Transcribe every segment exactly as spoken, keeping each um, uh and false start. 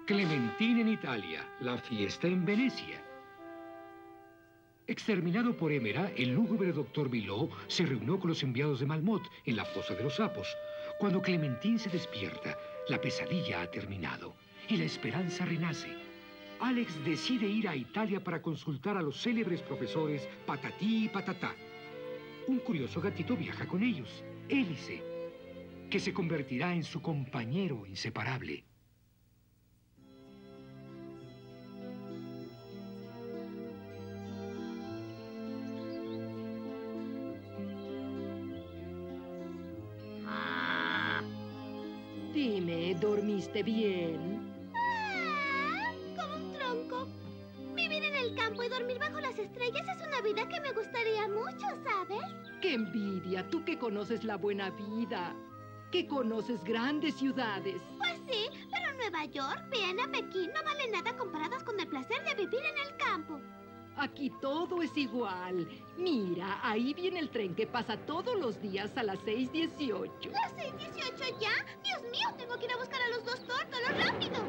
Clementine en Italia, la fiesta en Venecia. Exterminado por Émera, el lúgubre doctor Milhaud se reunió con los enviados de Malmot en la fosa de los sapos. Cuando Clementine se despierta, la pesadilla ha terminado y la esperanza renace. Alex decide ir a Italia para consultar a los célebres profesores Patatí y Patatá. Un curioso gatito viaja con ellos, Hélice, que se convertirá en su compañero inseparable. Dime, ¿dormiste bien? Ah, como un tronco. Vivir en el campo y dormir bajo las estrellas es una vida que me gustaría mucho, ¿sabes? ¡Qué envidia! Tú que conoces la buena vida. Que conoces grandes ciudades. Pues sí, pero Nueva York, Viena, Pekín no valen nada comparadas con el placer de vivir en el campo. Aquí todo es igual. Mira, ahí viene el tren que pasa todos los días a las seis dieciocho. ¿Las seis dieciocho ya? Dios mío, tengo que ir a buscar a los dos tórtolos, rápido.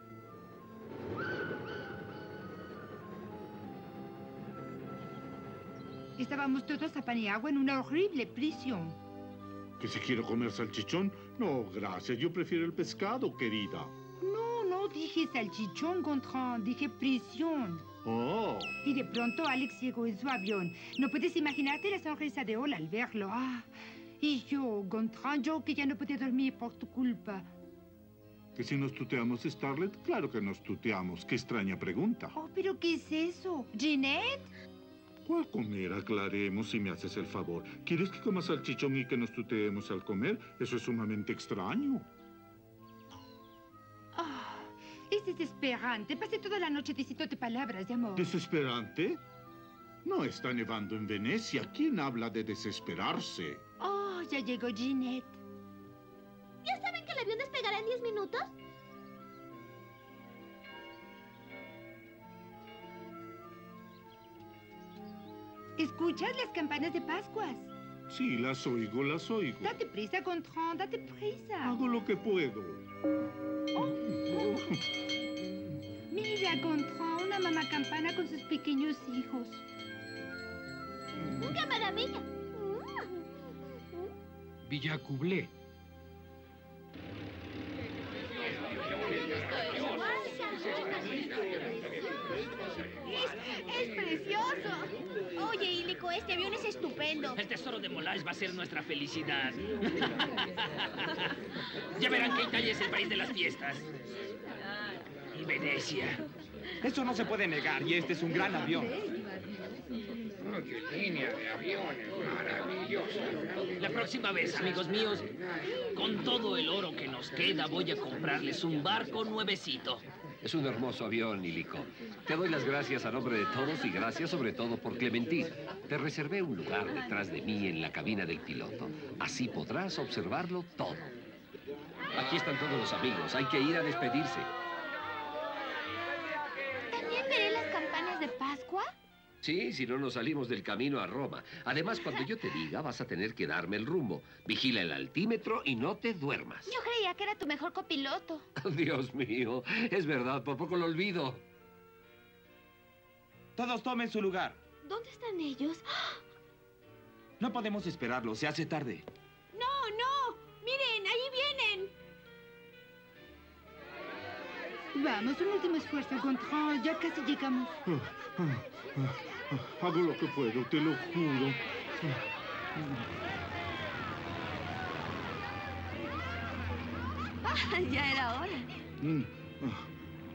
Estábamos todos a pan y agua en una horrible prisión. ¿Que si quiero comer salchichón? No, gracias. Yo prefiero el pescado, querida. No, no dije salchichón, Gontran. Dije prisión. Oh. Y de pronto Alex llegó en su avión. No puedes imaginarte la sonrisa de Ola al verlo. Ah. Y yo, Gontran, yo que ya no podía dormir por tu culpa. ¿Que si nos tuteamos, Scarlett? Claro que nos tuteamos. Qué extraña pregunta. Oh, ¿pero qué es eso? ¿Jeanette? ¿Cuál comer? Aclaremos si me haces el favor. ¿Quieres que coma salchichón y que nos tuteemos al comer? Eso es sumamente extraño. Oh, es desesperante. Pasé toda la noche diciéndote palabras de amor. ¿Desesperante? No está nevando en Venecia. ¿Quién habla de desesperarse? Oh, ya llegó Jeanette. ¿Ya saben que el avión despegará en diez minutos? ¿Escuchas las campanas de Pascuas? Sí, las oigo, las oigo. Date prisa, Gontran, date prisa. Hago lo que puedo. Oh, oh. Mira, Gontran, una mamá campana con sus pequeños hijos. ¡Qué maravilla! Villa Cublé. Es, es precioso. Oye, Ilico, este avión es estupendo. El tesoro de Molage va a ser nuestra felicidad. Ya verán que Italia es el país de las fiestas. Y Venecia. Eso no se puede negar, y este es un gran avión. Oh, qué línea de aviones, maravillosa. La próxima vez, amigos míos, con todo el oro que nos queda, voy a comprarles un barco nuevecito. Es un hermoso avión, Ilico. Te doy las gracias a nombre de todos y gracias sobre todo por Clementine. Te reservé un lugar detrás de mí en la cabina del piloto. Así podrás observarlo todo. Aquí están todos los amigos. Hay que ir a despedirse. ¿También veré las campanas de Pascua? Sí, si no nos salimos del camino a Roma. Además, cuando yo te diga, vas a tener que darme el rumbo. Vigila el altímetro y no te duermas. Yo creía que era tu mejor copiloto. Dios mío, es verdad, por poco lo olvido. Todos tomen su lugar. ¿Dónde están ellos? No podemos esperarlo, se hace tarde. ¡No, no! ¡Miren, ahí vienen! Vamos, un último esfuerzo, Gontran. Ya casi llegamos. Ah, ah, ah, ah, hago lo que puedo, te lo juro. Ah, ya era hora. Mm, ah,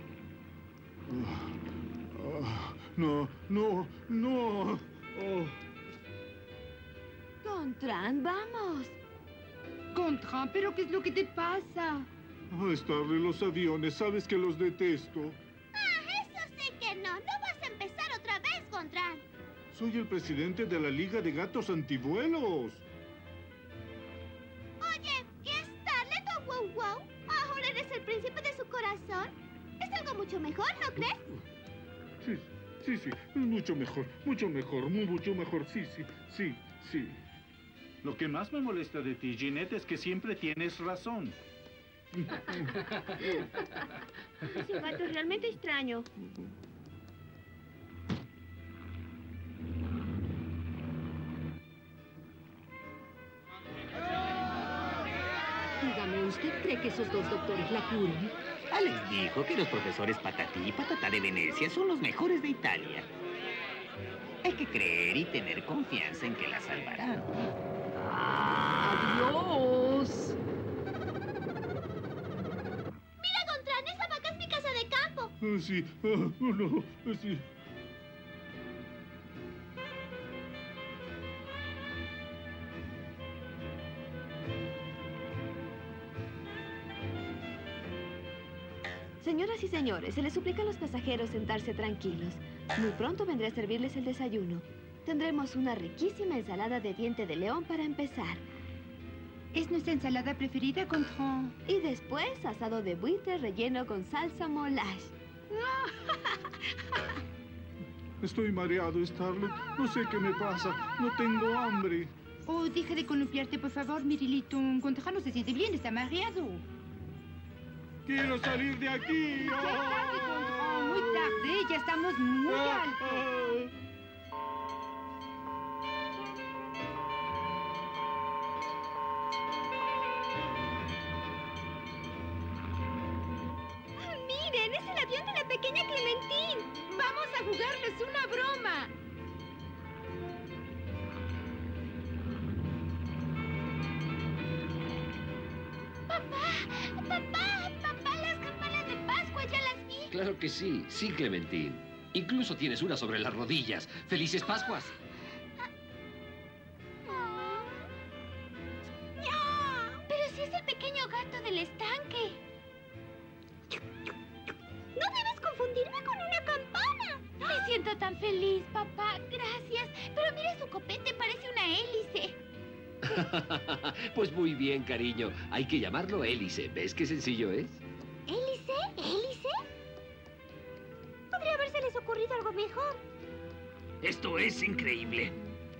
ah, ah, no, no, no. Oh. Gontran, vamos. Gontran, ¿pero qué es lo que te pasa? Ah, Starley, los aviones, sabes que los detesto. Ah, eso sí que no. No vas a empezar otra vez, Gontran. Soy el presidente de la Liga de Gatos Antivuelos. Oye, ¿y Starlet o Wow Wow? ¿Ahora eres el príncipe de su corazón? Es algo mucho mejor, ¿no crees? Sí, sí, sí, es mucho mejor, mucho mejor, muy, mucho mejor, sí, sí, sí, sí. Lo que más me molesta de ti, Jeanette, es que siempre tienes razón. Ese gato es realmente extraño. Dígame, ¿usted cree que esos dos doctores la curen? Alex dijo que los profesores Patatí y Patatá de Venecia son los mejores de Italia. Hay que creer y tener confianza en que la salvarán. ¡Adiós! ¡Mira, Gontran! ¡Esa vaca es mi casa de campo! Ah, sí, ah, oh, no, ah, sí. Señoras y señores, se les suplica a los pasajeros sentarse tranquilos. Muy pronto vendré a servirles el desayuno. Tendremos una riquísima ensalada de diente de león para empezar. Es nuestra ensalada preferida, Gontran. Y después, asado de buitre relleno con salsa moulage. Estoy mareado, Starlet. No sé qué me pasa. No tengo hambre. Oh, deja de columpiarte, por favor, Mirilito. Gontran no se siente bien, está mareado. ¡Quiero salir de aquí! Ya tarde, Gontran, muy tarde. Ya estamos muy Ah, altos. ah. ¡Miren! ¡Es el avión de la pequeña Clementine! ¡Vamos a jugarles una broma! ¡Papá! ¡Papá! ¡Papá! ¡Las campanas de Pascua! ¡Ya las vi! Claro que sí, sí, Clementín. Incluso tienes una sobre las rodillas. ¡Felices Pascuas! ¡No! ¡Pero si es el pequeño gato del estanque! ¡No debes confundirme con una campana! Me siento tan feliz, papá. Gracias. Pero mira su copete, parece una hélice. Pues muy bien, cariño. Hay que llamarlo hélice. ¿Ves qué sencillo es? ¿Hélice? ¿Hélice? Podría habérseles ocurrido algo mejor. Esto es increíble.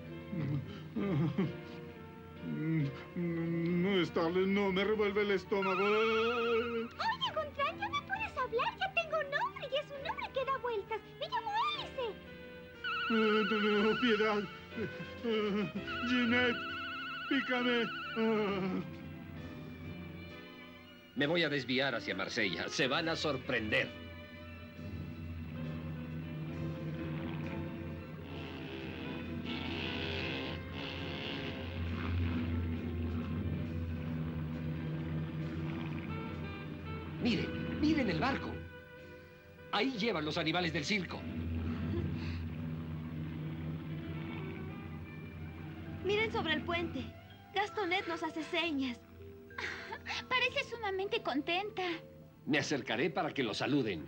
No, Starlet, no, me revuelve el estómago. Oye, Gontran, ya me puedes hablar. Ya tengo nombre y es un nombre que da vueltas. Me llamo Hélice. Ah, no, piedad. Ah, Ginette, pícame. Ah. Me voy a desviar hacia Marsella. Se van a sorprender. Miren, miren el barco. Ahí llevan los animales del circo. Miren sobre el puente. Gastonet nos hace señas. Parece sumamente contenta. Me acercaré para que lo saluden.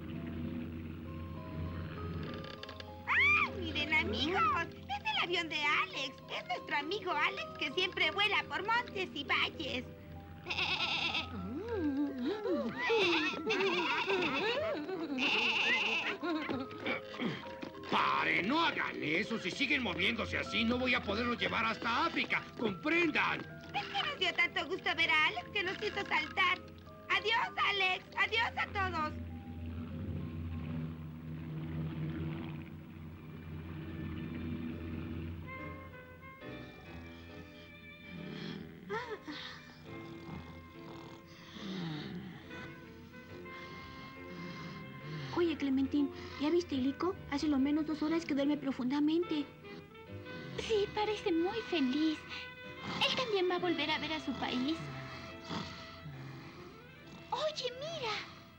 ¡Ah! Miren, amigos. Es el avión de Alex. Es nuestro amigo Alex que siempre vuela por montes y valles. ¡Pare! ¡No hagan eso! Si siguen moviéndose así, no voy a poderlos llevar hasta África. ¡Comprendan! Es que nos dio tanto gusto ver a Alex que nos hizo saltar. Adiós, Alex. Adiós a todos. Oye, Clementine, ¿ya viste a Lico? Hace lo menos dos horas que duerme profundamente. Sí, parece muy feliz. Él también va a volver a ver a su país. Oye, mira.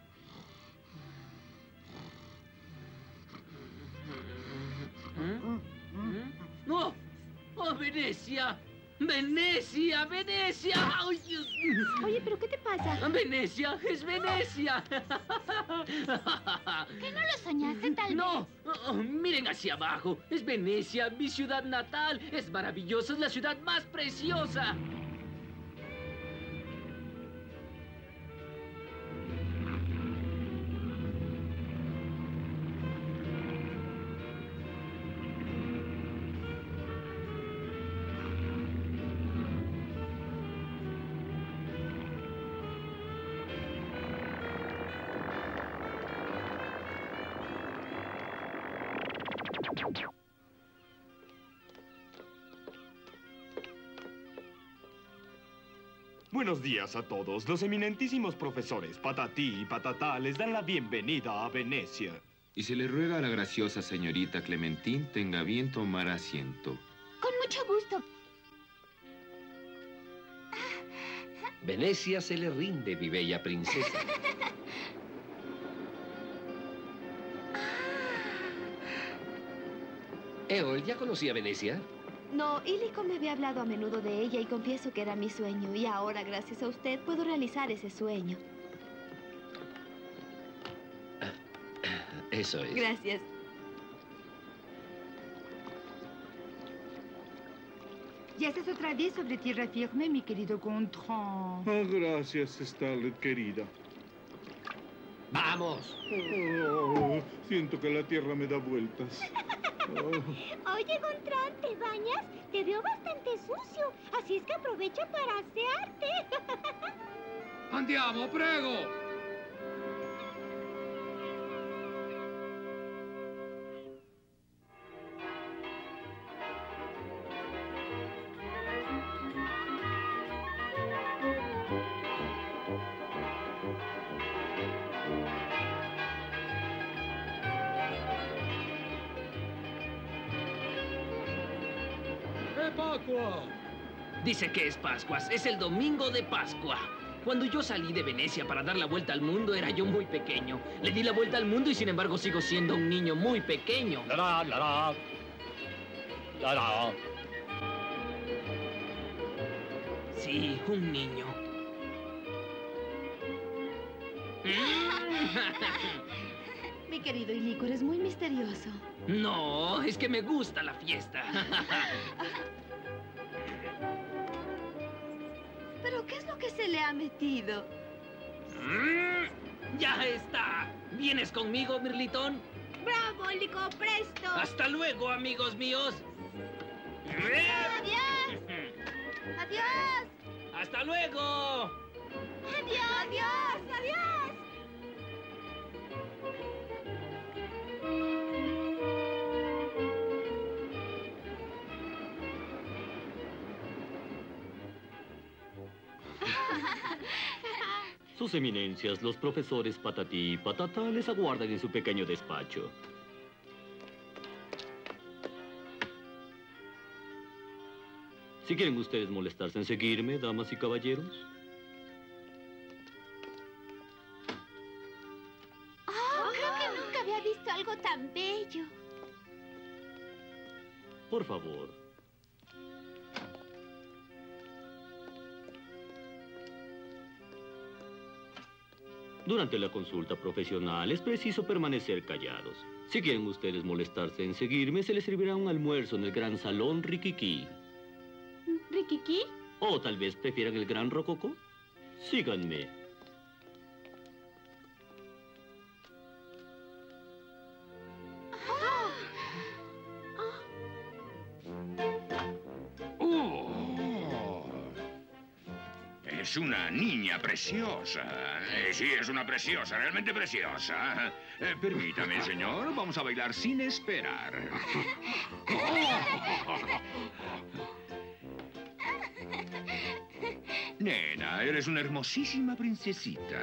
¡Oh! ¡Oh, Venecia! ¡Venecia! ¡Venecia! ¡Ay, Dios! Oye, ¿pero qué te pasa? ¡Venecia! ¡Es Venecia! ¿Que no lo soñaste tal ¡No! Oh, miren hacia abajo. Es Venecia, mi ciudad natal. Es maravillosa, es la ciudad más preciosa. Buenos días a todos. Los eminentísimos profesores Patatí y Patatá les dan la bienvenida a Venecia. Y se le ruega a la graciosa señorita Clementine tenga bien tomar asiento. Con mucho gusto. Venecia se le rinde, mi bella princesa. Eol, ¿ya conocía Venecia? No, Ilico me había hablado a menudo de ella y confieso que era mi sueño. Y ahora, gracias a usted, puedo realizar ese sueño. Eso es. Gracias. Ya estás otra vez sobre tierra firme, mi querido Gontran. Oh, gracias, Starlet, querida. ¡Vamos! Oh, siento que la tierra me da vueltas. Oh. Oye, Gontran, ¿te bañas? Te veo bastante sucio, así es que aprovecha para asearte. Andiamo, prego. Pascua. Dice que es Pascuas, es el domingo de Pascua. Cuando yo salí de Venecia para dar la vuelta al mundo, era yo muy pequeño. Le di la vuelta al mundo y sin embargo sigo siendo un niño muy pequeño. La la la la. La la. Sí, un niño. Mi querido Ilico, eres muy misterioso. No, es que me gusta la fiesta. ¿Pero qué es lo que se le ha metido? Mm, ¡Ya está! ¿Vienes conmigo, Mirlitón? ¡Bravo, Ilico, presto! ¡Hasta luego, amigos míos! ¡Adiós! ¡Adiós! ¡Hasta luego! ¡Adiós! ¡Adiós! ¡Adiós! Sus eminencias, los profesores Patatí y Patatá les aguardan en su pequeño despacho. Si quieren ustedes molestarse en seguirme, damas y caballeros. Oh, creo que nunca había visto algo tan bello. Por favor. Durante la consulta profesional es preciso permanecer callados. Si quieren ustedes molestarse en seguirme, se les servirá un almuerzo en el gran salón Rikiki. ¿Rikiki? O tal vez prefieran el gran Rococó. Síganme. Es una niña preciosa. Eh, sí, es una preciosa, realmente preciosa. Eh, permítame, señor, vamos a bailar sin esperar. Nena, eres una hermosísima princesita.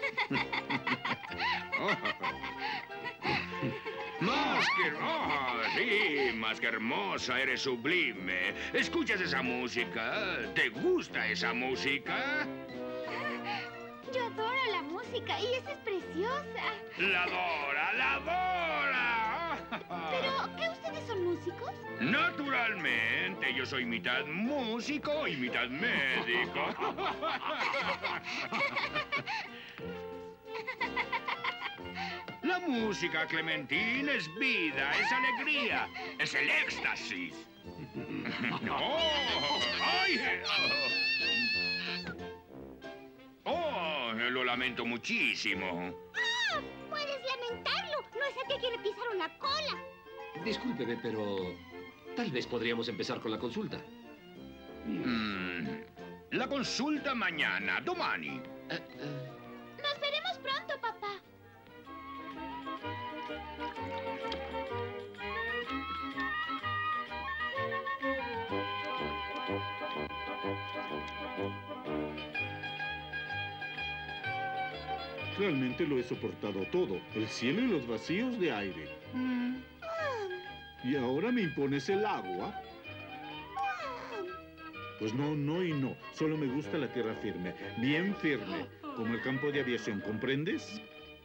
Más que... Oh, sí, más que hermosa, eres sublime. ¿Escuchas esa música? ¿Te gusta esa música? Yo adoro la música y esa es preciosa. ¡La adora, la adora! ¿Pero qué ustedes son músicos? Naturalmente, yo soy mitad músico y mitad médico. La música, Clementine, es vida, es alegría, es el éxtasis. ¡No! ¡Ay! ¡Oh! Lo lamento muchísimo. ¡Ah! ¡Puedes lamentarlo! No es a ti a quien le pisaron la cola. Discúlpeme, pero tal vez podríamos empezar con la consulta. Mm, la consulta mañana, domani. Eh, eh. Nos veremos pronto, papá. Realmente lo he soportado todo. El cielo y los vacíos de aire. Mm. ¿Y ahora me impones el agua? Pues no, no y no. Solo me gusta la tierra firme. Bien firme. Como el campo de aviación, ¿comprendes?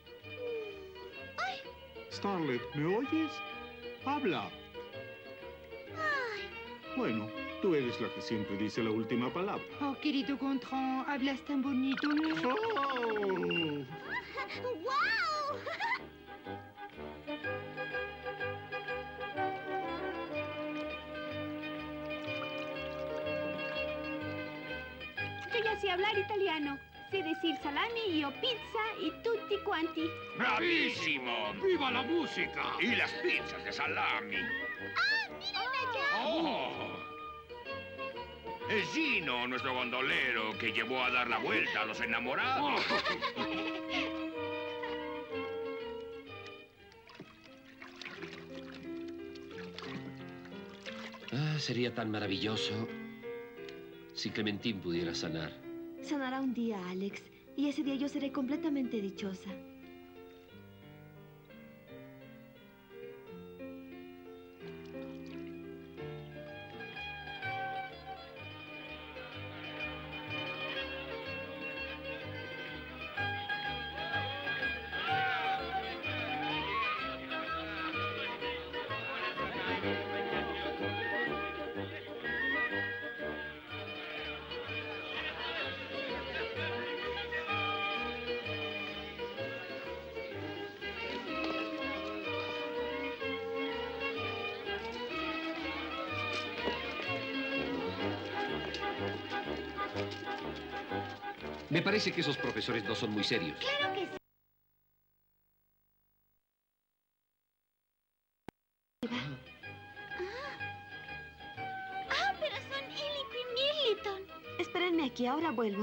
Starlet, ¿me oyes? Habla. Bueno, tú eres la que siempre dice la última palabra. Oh, querido Gontran, hablas tan bonito, ¿no? ¡Oh! ¡Guau! Yo ya sé hablar italiano. Sé decir salami, o pizza y tutti quanti. ¡Bravísimo! ¡Viva la música! Y las pizzas de salami. ¡Ah, miren allá! ¡Oh! Es Gino, nuestro gondolero, que llevó a dar la vuelta a los enamorados. Ah, sería tan maravilloso si Clementine pudiera sanar. Sanará un día, Alex, y ese día yo seré completamente dichosa. Me parece que esos profesores no son muy serios. Claro que sí. Ah, pero son Illico y Mirliton. Espérenme aquí, ahora vuelvo.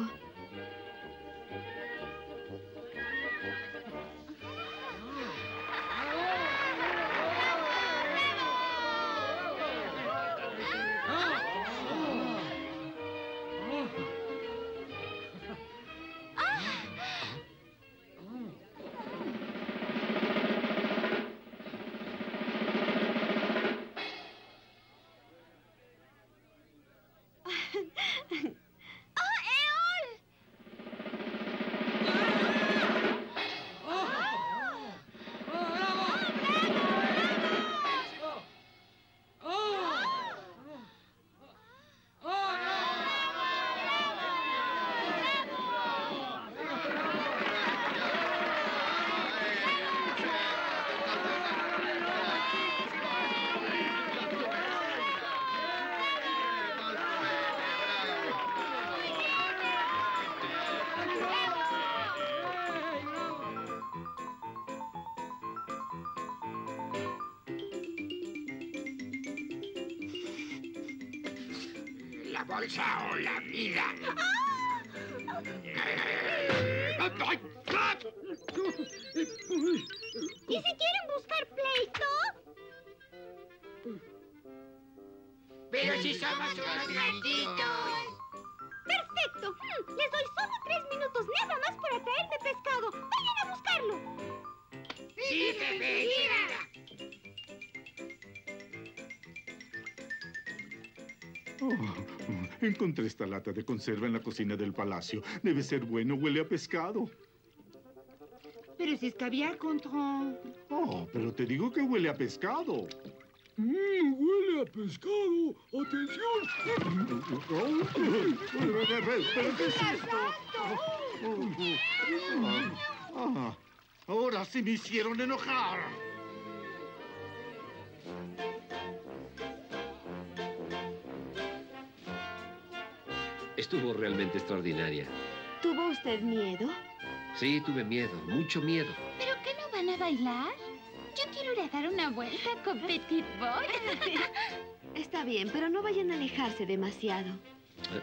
La bolsa o la vida. ¿Y si quieren buscar pleito? Pero si somos unos malditos. ¡Perfecto! Hmm, les doy solo tres minutos nada más para traerme pescado. ¡Vayan a buscarlo! ¡Sí, jefe! Oh, encontré esta lata de conserva en la cocina del palacio. Debe ser bueno, huele a pescado. Pero si es caviar, Gontran. Oh, pero te digo que huele a pescado. ¡Mmm, huele a pescado! ¡Atención! ¿Pero qué es esto? Ah, ahora sí me hicieron enojar. Estuvo realmente extraordinaria. ¿Tuvo usted miedo? Sí, tuve miedo, mucho miedo. ¿Pero qué no van a bailar? Yo quiero ir a dar una vuelta con Petit Boy. Está bien, pero no vayan a alejarse demasiado. Eh,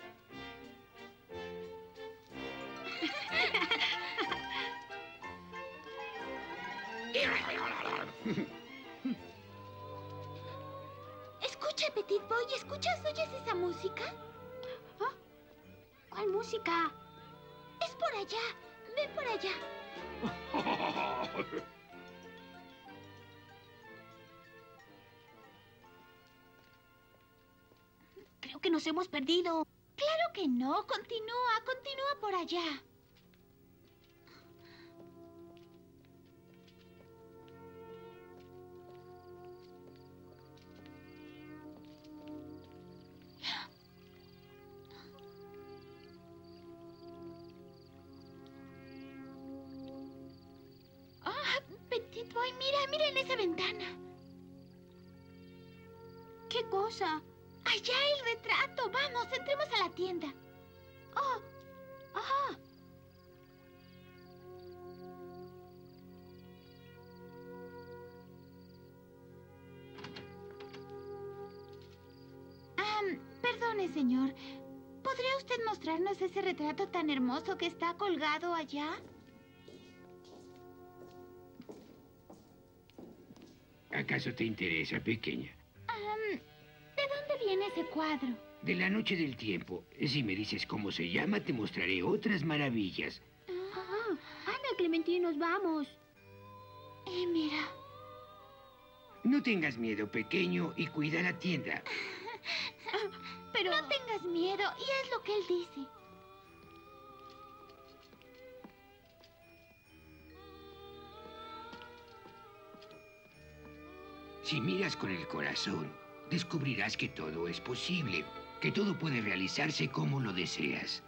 Escucha, Petit Boy, ¿escuchas, oyes esa música? ¿Ah? ¿Cuál música? Es por allá, ven por allá. que nos hemos perdido. Claro que no. Continúa, continúa por allá. Ah, Petit Boy, mira, mira en esa ventana. ¿Qué cosa? Allá el retrato. Vamos, entremos a la tienda. Oh, ah. Ah, perdone, señor. ¿Podría usted mostrarnos ese retrato tan hermoso que está colgado allá? ¿Acaso te interesa, pequeña? Um, ¿De dónde viene ese cuadro? De la noche del tiempo. Si me dices cómo se llama, te mostraré otras maravillas. Ah, anda, Clementine, nos vamos. Eh, mira. No tengas miedo, pequeño, y cuida la tienda. Pero... No tengas miedo, y es lo que él dice. Si miras con el corazón, descubrirás que todo es posible, que todo puede realizarse como lo deseas.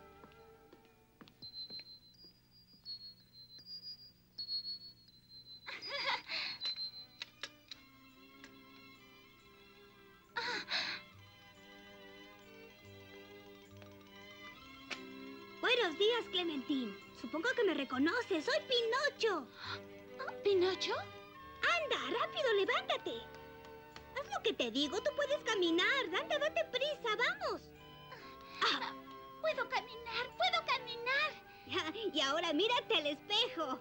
Buenos días, Clementine. Supongo que me reconoces. Soy Pinocho. ¿Pinocho? Anda, rápido, levántate. Haz lo que te digo. Tú puedes caminar. Anda, date prisa. Vamos. Ah, puedo caminar, puedo caminar. Y ahora mírate al espejo.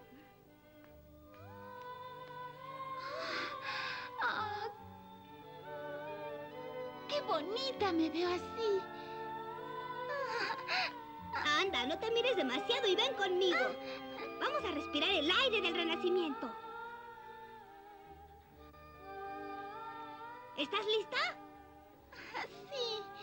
Ah, qué bonita me veo así. Anda, no te mires demasiado y ven conmigo. Vamos a respirar el aire del renacimiento. ¿Estás lista? Sí.